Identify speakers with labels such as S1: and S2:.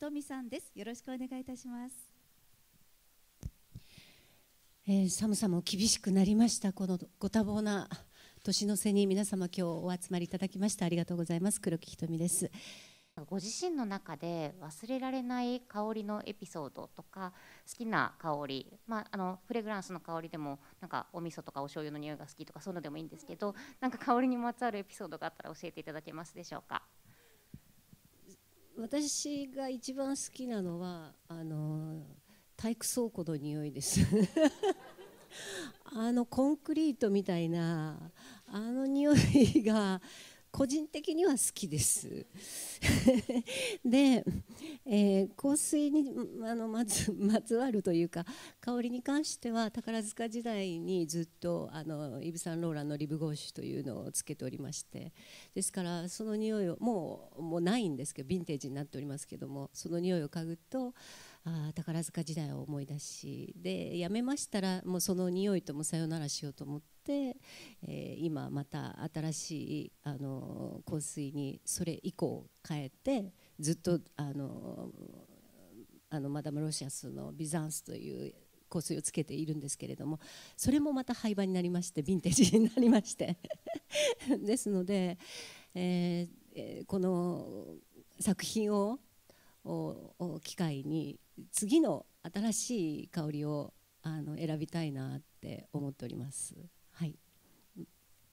S1: とみさんです。よろしくお願いいたします。
S2: 寒さも厳しくなりました。このご多忙な年の瀬に皆様、今日お集まりいただきましてありがとうございます。黒木ひとみです。
S3: ご自身の中で忘れられない香りのエピソードとか、好きな香り、フレグランスの香りでも、なんかお味噌とかお醤油の匂いが好きとかそういうのでもいいんですけど、なんか香りにまつわるエピソードがあったら教えていただけますでしょうか。
S2: 私が一番好きなのは体育倉庫の匂いですコンクリートみたいな匂いが個人的には好きですで、香水にまつわるというか香りに関しては宝塚時代にずっとイヴ・サンローランのリブ・ゴーシュというのをつけておりまして、ですからその匂いをもうないんですけど、ヴィンテージになっておりますけども、その匂いを嗅ぐと宝塚時代を思い出し、で辞めましたらもうその匂いともさよならしようと思って、今また新しい香水にそれ以降変えて、ずっとマダム・ロシアスのビザンスという香水をつけているんですけれども、それもまた廃盤になりましてヴィンテージになりましてですので、この作品を機会に次の新しい香りを選びたいなって思っております。